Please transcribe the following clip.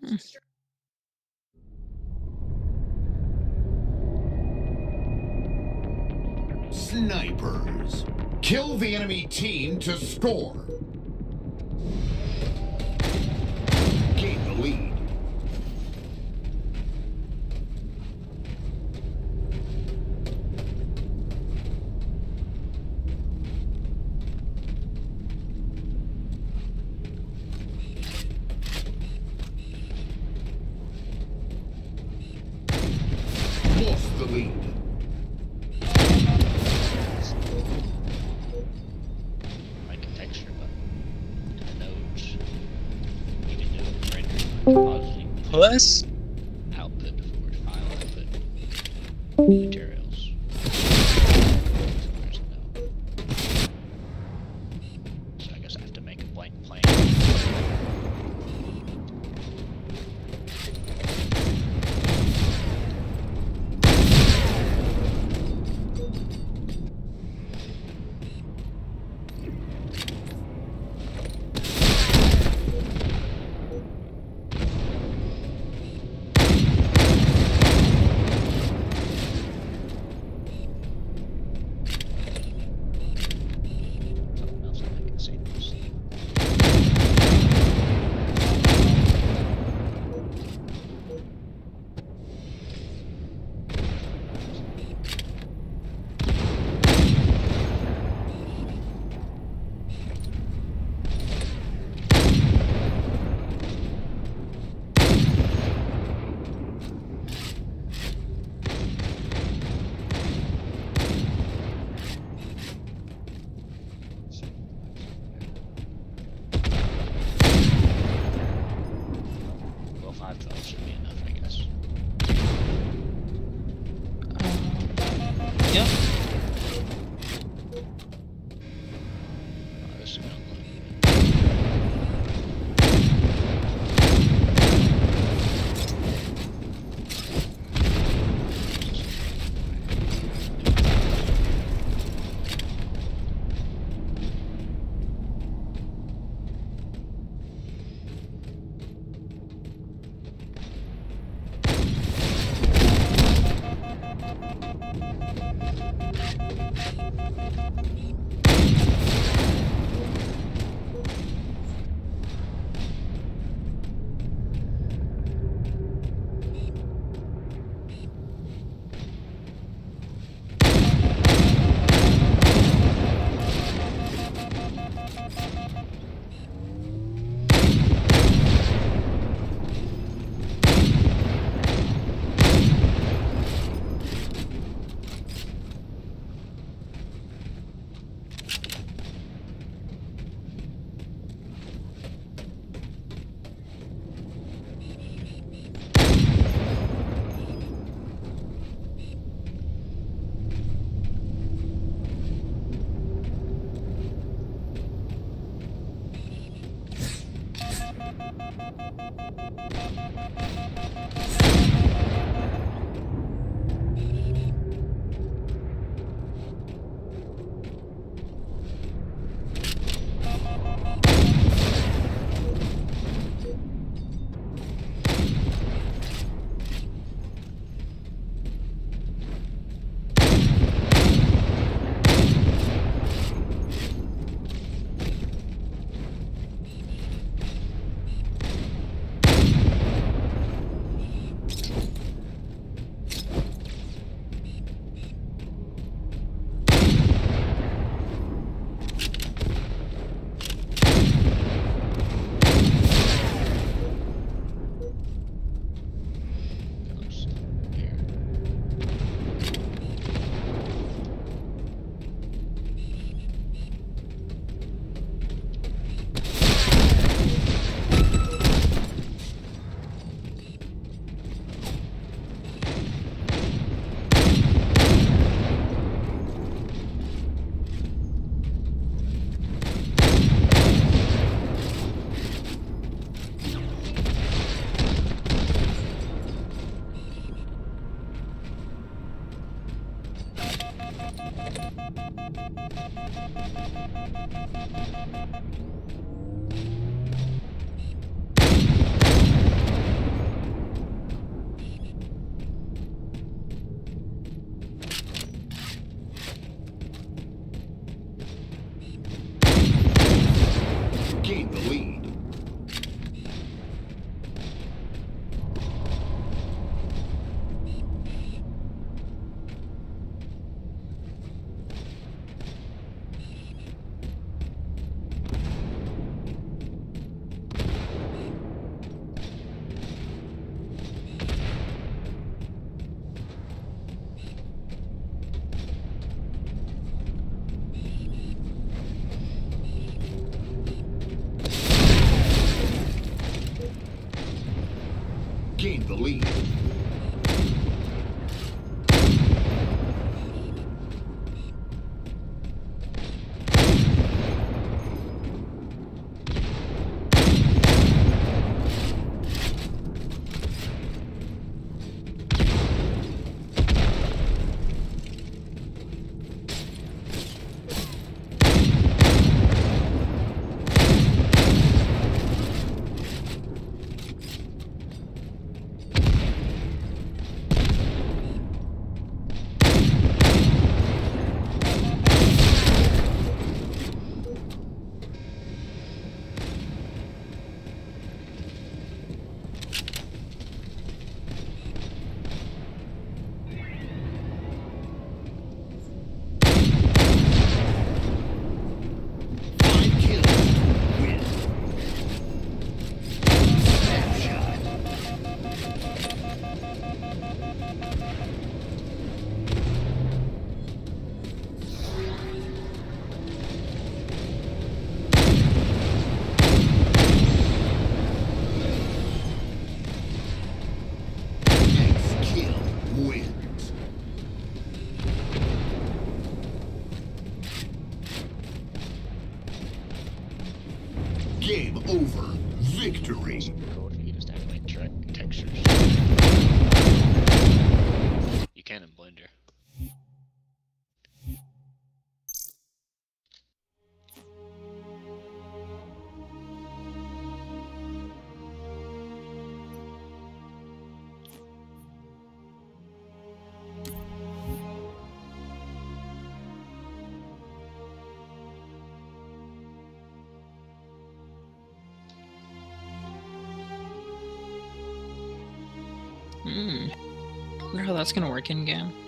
Snipers. Kill the enemy team to score. Gain the lead. Lost the lead. Architecture, but the nodes you can do it render Plus output for file output materials. There's a node. So I guess I have to make a blank plane. Something else I can see this. Well, 512 should be enough, I guess. yep. Oh, this is gonna look good. gained the lead. Wins. Game over. Victory. Cool if you just animate textures. You can in Blender. Wonder how that's gonna work in game.